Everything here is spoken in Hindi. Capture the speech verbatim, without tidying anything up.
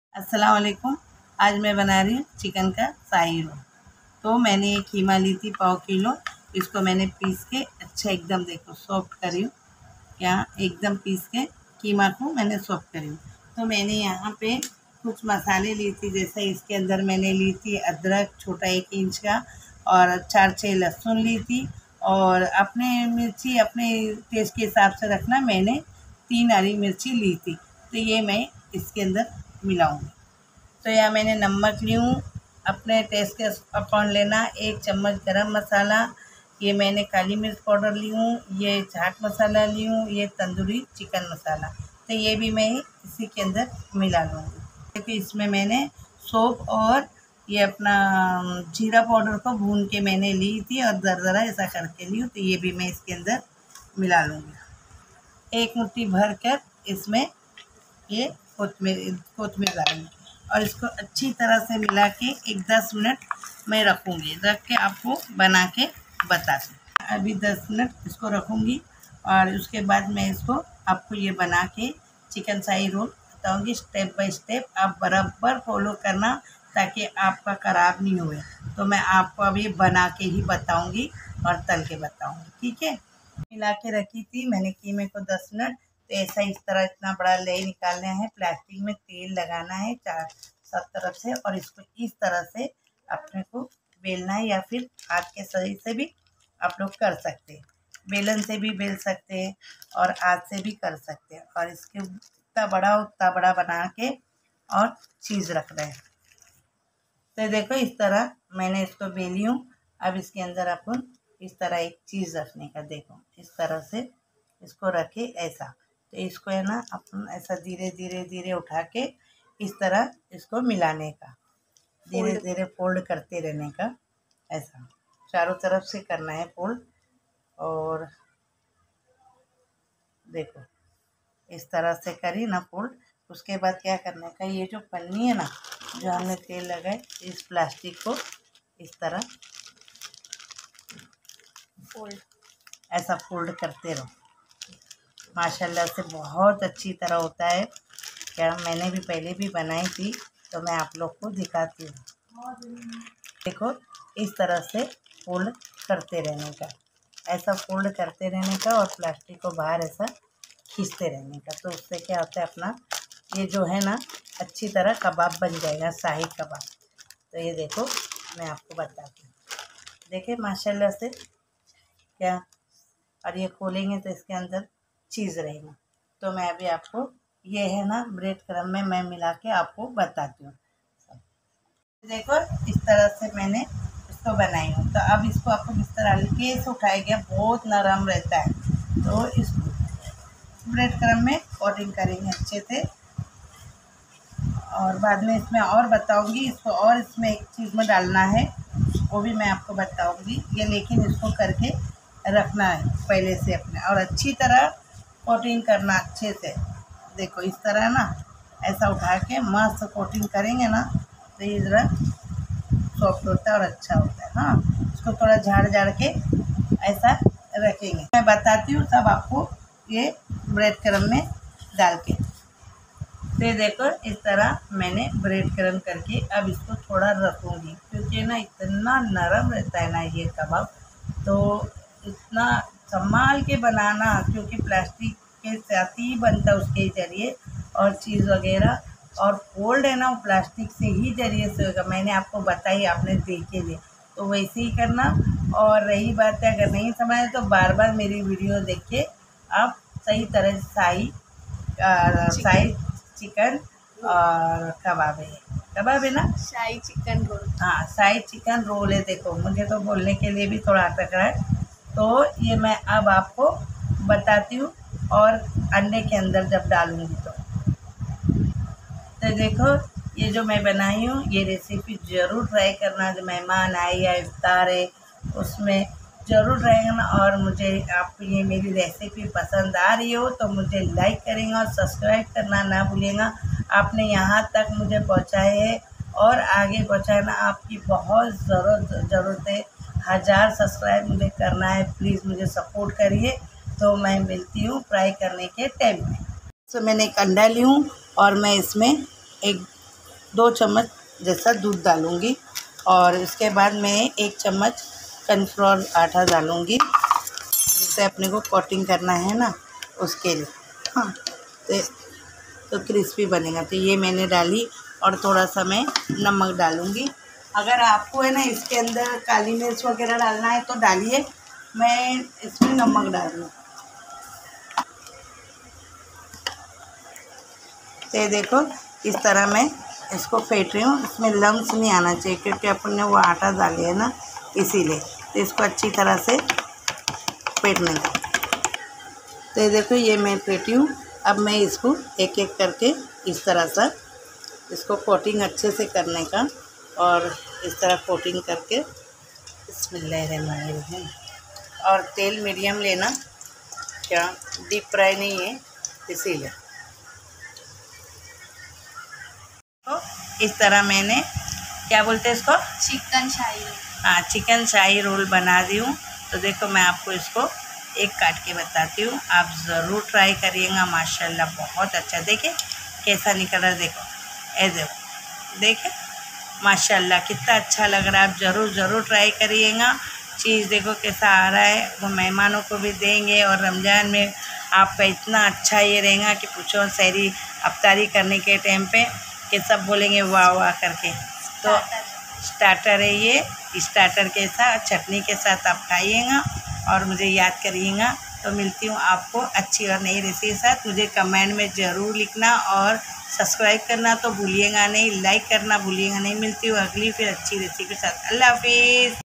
अस्सलाम वालेकुम। आज मैं बना रही हूँ चिकन का शाही रोल। तो मैंने ये कीमा ली थी पाव किलो। इसको मैंने पीस के अच्छा एकदम देखो सॉफ्ट करी हूँ। यहाँ एकदम पीस के कीमा को मैंने सॉफ्ट करी हूँ। तो मैंने यहाँ पे कुछ मसाले ली थी, जैसे इसके अंदर मैंने ली थी अदरक छोटा एक इंच का, और चार छः लहसुन ली थी, और अपने मिर्ची अपने टेस्ट के हिसाब से रखना। मैंने तीन हरी मिर्ची ली थी। तो ये मैं इसके अंदर मिलाऊंगी। तो यहाँ मैंने नमक ली हूँ, अपने टेस्ट के अकॉर्डिंग लेना। एक चम्मच गरम मसाला, ये मैंने काली मिर्च पाउडर ली हूँ, ये चाट मसाला ली हूँ, ये तंदूरी चिकन मसाला। तो ये भी मैं इसी के अंदर मिला लूँगी। क्योंकि इसमें मैंने सौंफ और ये अपना जीरा पाउडर को भून के मैंने ली थी और दरदरा ऐसा करके ली हूँ। तो ये भी मैं इसके अंदर मिला लूँगी। एक मुट्ठी भर कर इसमें ये कोतमीर कोतमीर डालूँगी और इसको अच्छी तरह से मिला के एक दस मिनट मैं रखूँगी। रख के आपको बना के बताती हूँ। अभी दस मिनट इसको रखूँगी और उसके बाद मैं इसको आपको ये बना के चिकन शाही रोल बताऊँगी। स्टेप बाय स्टेप आप बराबर फॉलो करना ताकि आपका ख़राब नहीं हुए। तो मैं आपको अभी बना के ही बताऊँगी और तल के बताऊँगी, ठीक है। मिला के रखी थी मैंने कीमे को दस मिनट। तो ऐसा इस तरह इतना बड़ा लेयर निकालना है। प्लास्टिक में तेल लगाना है चार सब तरफ से, और इसको इस तरह से अपने को बेलना है, या फिर हाथ के सही से भी आप लोग कर सकते हैं। बेलन से भी बेल सकते हैं और हाथ से भी कर सकते हैं। और इसके उतना बड़ा उतना बड़ा बना के और चीज़ रख रहे हैं। तो देखो इस तरह मैंने इसको बेली हूँ। अब इसके अंदर अपन इस तरह एक चीज़ रखने का, देखो इस तरह से इसको रखे ऐसा। तो इसको है ना अपन ऐसा धीरे धीरे धीरे उठा के इस तरह इसको मिलाने का, धीरे धीरे फोल्ड करते रहने का। ऐसा चारों तरफ से करना है फोल्ड। और देखो इस तरह से करी ना फोल्ड। उसके बाद क्या करने का, ये जो पन्नी है ना जो हमने तेल लगाए, इस प्लास्टिक को इस तरह फोल्ड ऐसा फोल्ड करते रहो। माशाल्लाह से बहुत अच्छी तरह होता है। क्या मैंने भी पहले भी बनाई थी, तो मैं आप लोग को दिखाती हूँ। देखो इस तरह से फोल्ड करते रहने का, ऐसा फोल्ड करते रहने का, और प्लास्टिक को बाहर ऐसा खींचते रहने का। तो उससे क्या होता है, अपना ये जो है ना अच्छी तरह कबाब बन जाएगा, शाही कबाब। तो ये देखो मैं आपको बताती हूँ। देखिए माशाल्लाह से क्या, और ये खोलेंगे तो इसके अंदर चीज़ रहेगा। तो मैं अभी आपको ये है ना ब्रेड क्रम्ब में मैं मिला के आपको बताती हूँ। देखो इस तरह से मैंने इसको बनाई हूँ। तो अब इसको आपको इस तरह हल्के से उठाएंगे, बहुत नरम रहता है। तो इस ब्रेड क्रम्ब में कोटिंग करेंगे अच्छे से, और बाद में इसमें और बताऊंगी इसको। और इसमें एक चीज़ में डालना है, वो भी मैं आपको बताऊंगी ये, लेकिन इसको करके रखना है पहले से अपने, और अच्छी तरह कोटिंग करना अच्छे से। देखो इस तरह ना ऐसा उठा के मस्त कोटिंग करेंगे ना, तो ये ज़रा सॉफ्ट होता है और अच्छा होता है। हाँ, इसको थोड़ा झाड़ झाड़ के ऐसा रखेंगे। मैं बताती हूँ तब आपको ये ब्रेड क्रम्ब में डाल के। तो देखो इस तरह मैंने ब्रेड क्रम्ब करके अब इसको थोड़ा रखूँगी, क्योंकि ना इतना नरम रहता है ना ये कबाब। तो इतना संभाल के बनाना, क्योंकि प्लास्टिक के साथ ही बनता है उसके ज़रिए, और चीज़ वगैरह और फोल्ड है ना वो प्लास्टिक से ही ज़रिए से होगा। मैंने आपको बताई, आपने देखे थे, तो वैसे ही करना। और रही बात है, अगर नहीं समझ तो बार बार मेरी वीडियो देख के आप सही तरह से शाही शाही चिकन और कबाब है, कबाब है ना शाही चिकन रोल। हाँ शाही चिकन रोल है। देखो मुझे तो बोलने के लिए भी थोड़ा अटक रहा है। तो ये मैं अब आपको बताती हूँ, और अंडे के अंदर जब डालूँगी तो तो देखो ये जो मैं बनाई हूँ, ये रेसिपी ज़रूर ट्राई करना। जो मेहमान आए या इफ्तार है उसमें ज़रूर रहेगा ना। और मुझे आपको ये मेरी रेसिपी पसंद आ रही हो तो मुझे लाइक करेंगे और सब्सक्राइब करना ना भूलिएगा। आपने यहाँ तक मुझे पहुँचाए है और आगे पहुँचाना आपकी बहुत ज़रूरत ज़रूरत है। हज़ार सब्सक्राइब मुझे करना है, प्लीज़ मुझे सपोर्ट करिए। तो मैं मिलती हूँ फ्राई करने के टाइम में। तो मैंने एक अंडा ली हूँ और मैं इसमें एक दो चम्मच जैसा दूध डालूँगी और उसके बाद मैं एक चम्मच कॉर्नफ्लोर आटा डालूँगी, जिससे अपने को कोटिंग करना है ना उसके लिए। हाँ, तो तो क्रिस्पी बनेगा। तो ये मैंने डाली और थोड़ा सा मैं नमक डालूँगी। अगर आपको है ना इसके अंदर काली मिर्च वगैरह डालना है तो डालिए, मैं इसमें नमक डाल रही हूँ। तो ये देखो इस तरह मैं इसको फेंट रही हूँ, इसमें लम्स नहीं आना चाहिए क्योंकि अपन ने वो आटा डाले है ना, इसीलिए। तो इसको अच्छी तरह से फेंटने का। तो ये देखो ये मैं फेंटी हूँ। अब मैं इसको एक एक करके इस तरह से इसको कोटिंग अच्छे से करने का, और इस तरह कोटिंग करके बिस्मिल्लाहिर्रहमानिर्रहीम। और तेल मीडियम लेना, क्या डीप फ्राई नहीं है इसीलिए। तो इस तरह मैंने, क्या बोलते हैं इसको, चिकन शाही रोल। हाँ, चिकन शाही रोल बना दी हूँ। तो देखो मैं आपको इसको एक काट के बताती हूँ, आप ज़रूर ट्राई करिएगा। माशाल्लाह बहुत अच्छा, देखे कैसा निकल रहा है, देखो ए देखो देखे माशाल्लाह कितना अच्छा लग रहा है। आप ज़रूर ज़रूर ट्राई करिएगा। चीज़ देखो कैसा आ रहा है, वो मेहमानों को भी देंगे। और रमज़ान में आपका इतना अच्छा ये रहेगा कि पूछो, सहरी अफ्तारी करने के टाइम पे कि सब बोलेंगे वाह वाह करके। तो स्टार्टर है ये, स्टार्टर के साथ चटनी के साथ आप खाइएगा और मुझे याद करिएगा। तो मिलती हूँ आपको अच्छी और नई रेसिपी के साथ। मुझे कमेंट में ज़रूर लिखना और सब्सक्राइब करना तो भूलिएगा नहीं, लाइक करना भूलिएगा नहीं। मिलती हूँ अगली फिर अच्छी रेसिपी के साथ। अल्लाह हाफिज़।